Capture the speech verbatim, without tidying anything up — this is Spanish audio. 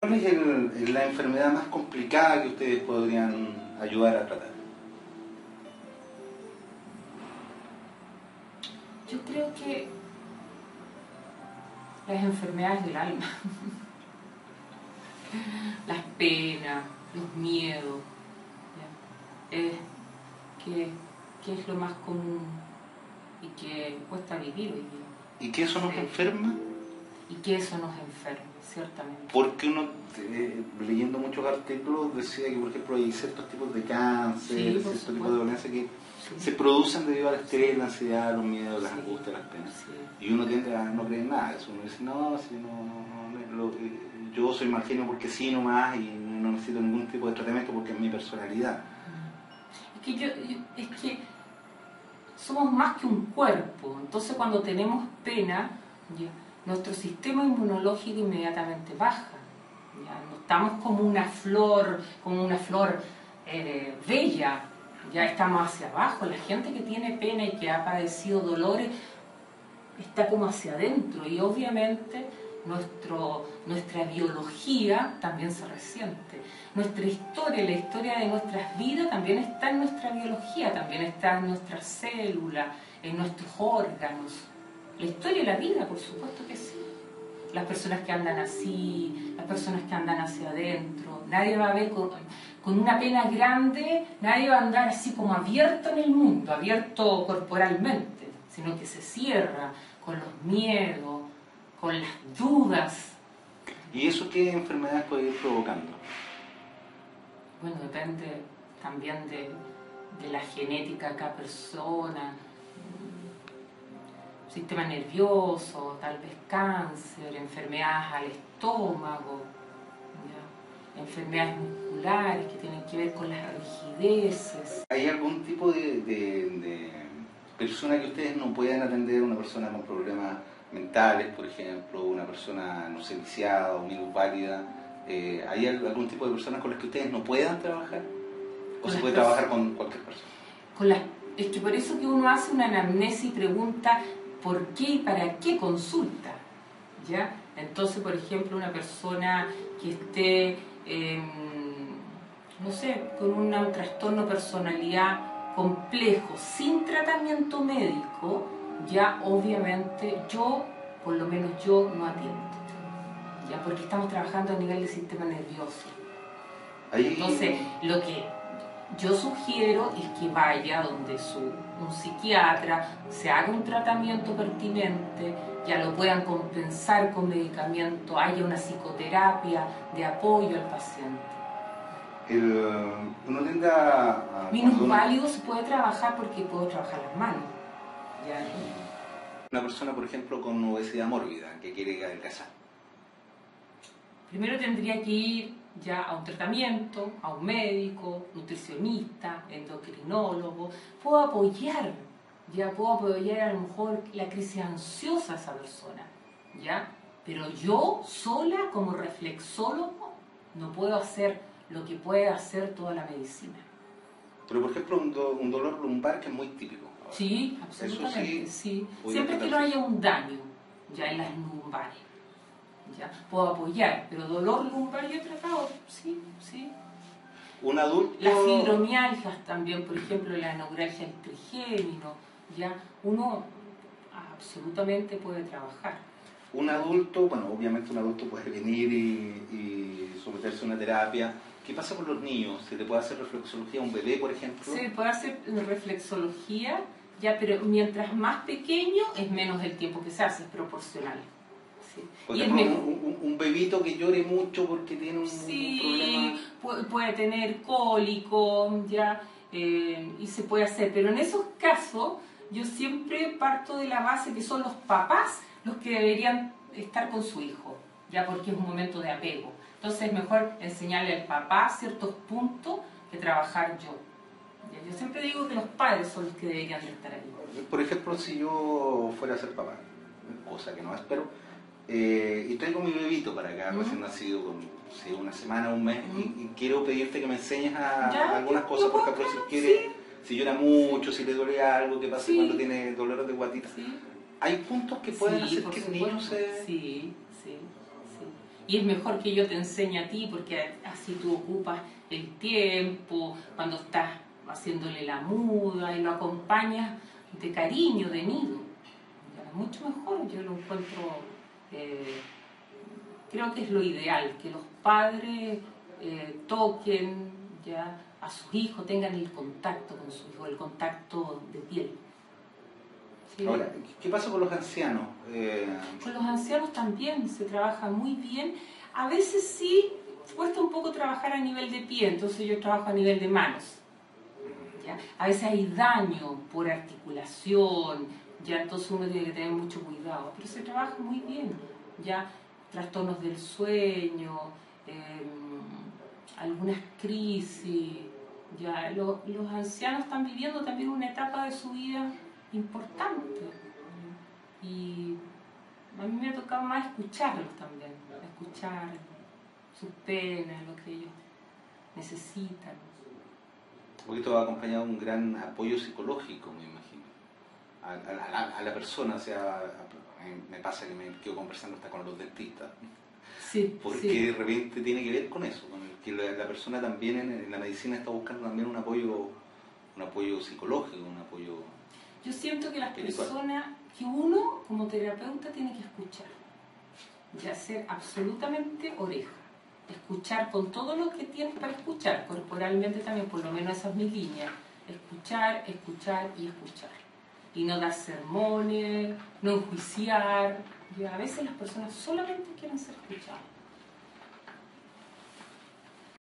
¿Cuál es el, la enfermedad más complicada que ustedes podrían ayudar a tratar? Yo creo que las enfermedades del alma, las penas, los miedos, eh, que, que es lo más común y que cuesta vivir hoy día. ¿Y que eso nos sí. enferma? Y que eso nos enferma, ciertamente. Porque uno, eh, leyendo muchos artículos, decía que, por ejemplo, hay ciertos tipos de cáncer, sí, ciertos tipos de dolencias que sí. se producen debido al estrés, sí. la ansiedad, los miedos, las sí. angustias, las penas. Sí. Y uno tiende a no creer nada de eso. Uno dice, no, si no, no, no lo, yo soy mal genio porque sí nomás y no necesito ningún tipo de tratamiento porque es mi personalidad. Es que, yo, yo, es que somos más que un cuerpo. Entonces, cuando tenemos pena, ya, nuestro sistema inmunológico inmediatamente baja. Ya, no estamos como una flor, como una flor eh, bella, ya estamos hacia abajo. La gente que tiene pena y que ha padecido dolores está como hacia adentro y obviamente nuestro, nuestra biología también se resiente. Nuestra historia, la historia de nuestras vidas también está en nuestra biología, también está en nuestras células, en nuestros órganos. La historia y la vida, por supuesto que sí. Las personas que andan así, las personas que andan hacia adentro, nadie va a ver con, con una pena grande, nadie va a andar así como abierto en el mundo, abierto corporalmente, sino que se cierra con los miedos, con las dudas. ¿Y eso qué enfermedades puede ir provocando? Bueno, depende también de, de la genética de cada persona, sistema nervioso, tal vez cáncer, enfermedades al estómago, ¿ya? Enfermedades musculares que tienen que ver con las rigideces. ¿Hay algún tipo de, de, de persona que ustedes no puedan atender? Una persona con problemas mentales, por ejemplo, una persona, no sé, viciada o minusválida. Eh, ¿Hay algún tipo de personas con las que ustedes no puedan trabajar? ¿O se puede trabajar con cualquier persona? Con las, es que por eso que uno hace una anamnesis y pregunta por qué y para qué consulta, ¿ya? Entonces, por ejemplo, una persona que esté, eh, no sé, con una, un trastorno de personalidad complejo, sin tratamiento médico, ya obviamente yo, por lo menos yo, no atiendo, ya, porque estamos trabajando a nivel del sistema nervioso. Ahí... Entonces, lo que yo sugiero es que vaya donde su, un psiquiatra, se haga un tratamiento pertinente, ya lo puedan compensar con medicamento, haya una psicoterapia de apoyo al paciente. El, uno tiende a... Minusválido uno... se puede trabajar porque puedo trabajar las manos. ¿Ya? Una persona, por ejemplo, con obesidad mórbida, que quiere adelgazar. Primero tendría que ir ya a un tratamiento, a un médico, nutricionista, endocrinólogo. Puedo apoyar, ya puedo apoyar a lo mejor la crisis ansiosa a esa persona, ¿ya? Pero yo sola, como reflexólogo, no puedo hacer lo que puede hacer toda la medicina. Pero, por ejemplo, un, do, un dolor lumbar que es muy típico. Ahora. Sí, absolutamente, Eso sí. sí. Siempre que no haya un daño ya en las lumbares. ¿Ya? Puedo apoyar, pero dolor lumbar yo he tratado, sí, sí. Un adulto... Las fibromialgias también, por ejemplo, la neuralgia del trigémino, ¿ya? Uno absolutamente puede trabajar. Un adulto, bueno, obviamente un adulto puede venir y, y someterse a una terapia. ¿Qué pasa con los niños? ¿Se le puede hacer reflexología a un bebé, por ejemplo? Se puede hacer reflexología, ya, pero mientras más pequeño es menos el tiempo que se hace, es proporcional. Por ejemplo, un, un, un bebito que llore mucho porque tiene un, sí, un problema... puede, puede tener cólico, ya, eh, y se puede hacer. Pero en esos casos, yo siempre parto de la base que son los papás los que deberían estar con su hijo, ya, porque es un momento de apego. Entonces es mejor enseñarle al papá ciertos puntos que trabajar yo. Ya, yo siempre digo que los padres son los que deberían de estar ahí. Por ejemplo, si yo fuera a ser papá, cosa que no espero, Eh, y traigo mi bebito para acá, uh-huh. recién nacido, con sí, una semana, un mes, uh-huh. y, y quiero pedirte que me enseñes a, ya, a algunas cosas, por ejemplo, si quiere, sí. si llora mucho, si le duele algo, qué pasa sí. cuando tiene dolores de guatita. Sí. ¿Hay puntos que pueden sí, hacer que el supuesto. niño se...? Sí, sí, sí. y es mejor que yo te enseñe a ti porque así tú ocupas el tiempo, cuando estás haciéndole la muda y lo acompañas de cariño, de nido. Ya, mucho mejor, yo lo encuentro, eh, creo que es lo ideal, que los padres eh, toquen ya a sus hijos, tengan el contacto con sus hijos, el contacto de piel. ¿Sí? Ahora, ¿qué pasa con los ancianos? Eh... Con los ancianos también se trabaja muy bien. A veces sí cuesta un poco trabajar a nivel de pie, entonces yo trabajo a nivel de manos. ¿Ya? A veces hay daño por articulación, ya entonces uno tiene que tener mucho cuidado, pero se trabaja muy bien. Ya trastornos del sueño, eh, algunas crisis. Ya los, los ancianos están viviendo también una etapa de su vida importante y a mí me ha tocado más escucharlos también, escuchar sus penas, lo que ellos necesitan. Porque esto va acompañado de un gran apoyo psicológico, me imagino, a, a, a, a la persona. O sea, a, a, me pasa que me quedo conversando hasta con los dentistas, sí, porque sí. de repente tiene que ver con eso, con el que la, la persona también en, en la medicina está buscando también un apoyo, un apoyo psicológico, un apoyo. Yo siento que las espiritual. personas, que uno como terapeuta tiene que escuchar, ya ser absolutamente oreja, escuchar con todo lo que tienes para escuchar, corporalmente también, por lo menos esa es mi línea, escuchar, escuchar y escuchar, y no dar sermones, no enjuiciar. Ya, a veces las personas solamente quieren ser escuchadas.